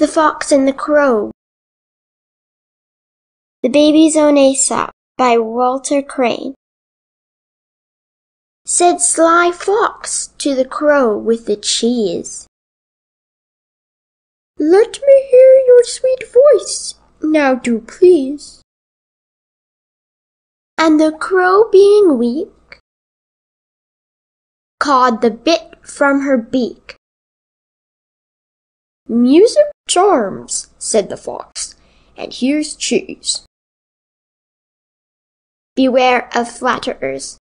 The Fox and the Crow. The Baby's Own Aesop by Walter Crane. Said sly Fox to the Crow with the cheese, "Let me hear your sweet voice, now do please." And the Crow, being weak, cawed the bit from her beak. "Music charms," said the Fox, "and here's cheese." Beware of flatterers.